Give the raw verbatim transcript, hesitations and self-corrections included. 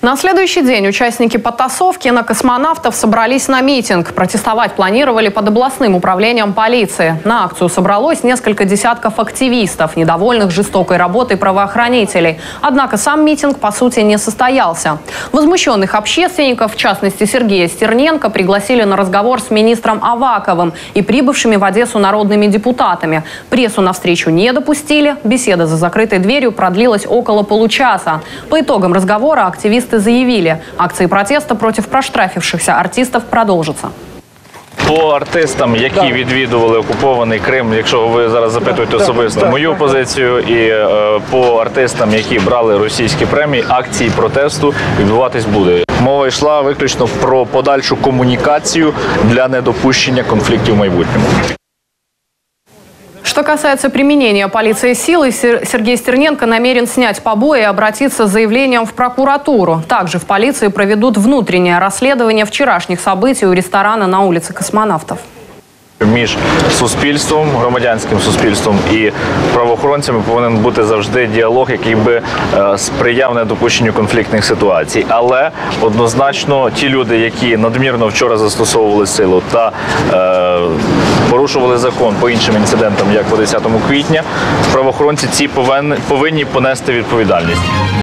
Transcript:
На следующий день участники потасовки на космонавтов собрались на митинг. Протестовать планировали под областным управлением полиции. На акцию собралось несколько десятков активистов, недовольных жестокой работой правоохранителей. Однако сам митинг, по сути, не состоялся. Возмущенных общественников, в частности Сергея Стерненко, пригласили на разговор с министром Аваковым и прибывшими в Одессу народными депутатами. Прессу на встречу не допустили. Беседа за закрытой дверью продлилась около получаса. По итогам разговора активисты заявили, акции протеста против проштрафившихся артистов продовжаться. По артистам, які відвідували окупований Крим, якщо ви зараз запитуєте особисто мою позицію, і е, по артистам, які брали російські премії, акції протесту відбуватись буде. Мова йшла виключно про подальшу комунікацію для недопущення конфліктів в майбутньому. Что касается применения полиции силы, Сергей Стерненко намерен снять побои и обратиться с заявлением в прокуратуру. Также в полиции проведут внутреннее расследование вчерашних событий у ресторана на улице Космонавтов. Між суспільством, громадянським суспільством і правоохоронцями повинен бути завжди діалог, який би е, сприяв недопущенню конфліктних ситуацій. Але однозначно ті люди, які надмірно вчора застосовували силу та е, порушували закон по іншим інцидентам, як по десятому квітня, правоохоронці ці повинні, повинні понести відповідальність.